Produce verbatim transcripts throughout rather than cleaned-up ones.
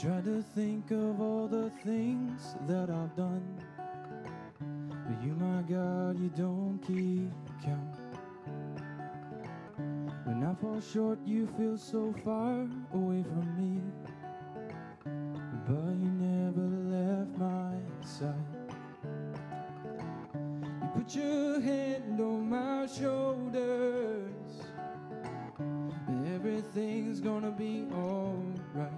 Try to think of all the things that I've done, but you, my God, you don't keep count. When I fall short, you feel so far away from me, but you never left my side. You put your hand on my shoulders, and everything's gonna be alright.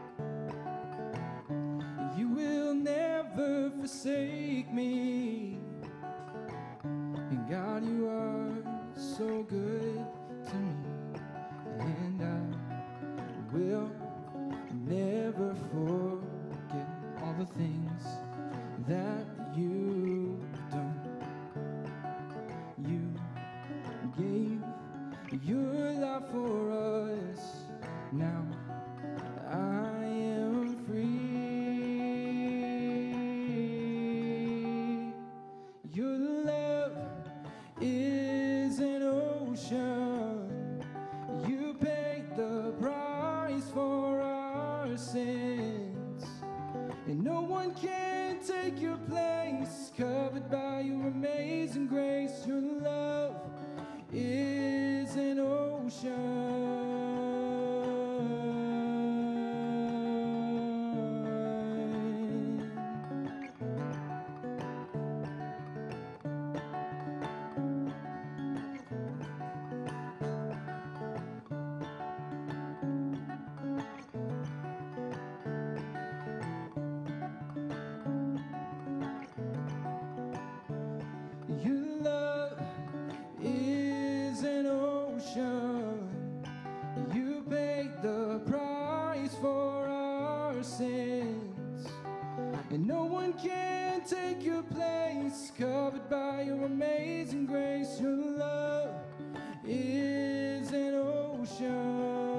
You will never forsake me, and God, you are so good to me, and I will never forget all the things that you've done. You gave your life for us, now I am free. Your love is an ocean. You paid the price for our sins, and no one can take your place, covered by your amazing grace. Your love is an ocean. Your love is an ocean. You paid the price for our sins, and no one can take your place, covered by your amazing grace. Your love is an ocean.